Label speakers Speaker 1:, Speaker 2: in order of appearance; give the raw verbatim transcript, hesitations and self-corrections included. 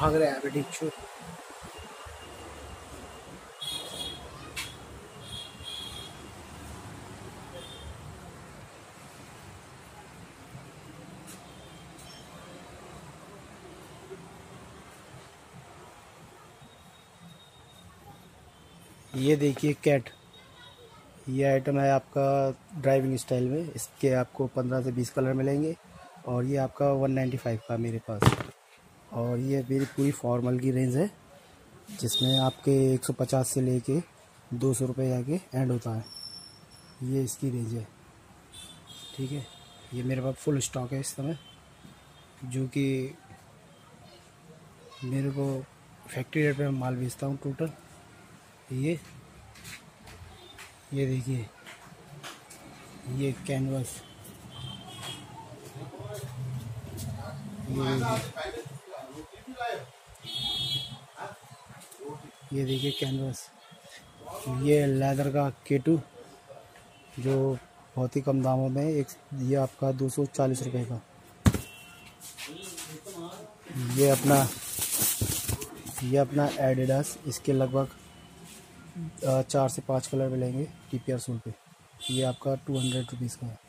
Speaker 1: भाग रहे हैं बेटी छू। ये देखिए कैट, ये आइटम है आपका ड्राइविंग स्टाइल में। इसके आपको पंद्रह से बीस कलर मिलेंगे और ये आपका वन नाइन्टी फाइव का मेरे पास। और ये मेरी पूरी फॉर्मल की रेंज है जिसमें आपके एक सौ पचास से लेके दो सौ रुपये आगे एंड होता है। ये इसकी रेंज है, ठीक है। ये मेरे पास फुल स्टॉक है इस समय, जो कि मेरे को फैक्ट्री रेट पे माल बेचता हूँ टोटल। ये ये देखिए, ये कैनवास, ये ये देखिए कैनवास। ये लेदर का केटू जो बहुत ही कम दामों में एक, ये आपका दो सौ चालीस रुपये का। ये अपना ये अपना एडिडास, इसके लगभग चार से पाँच कलर मिलेंगे टी पी आर सूट पे। ये आपका टू हंड्रेड रुपीज़ का है।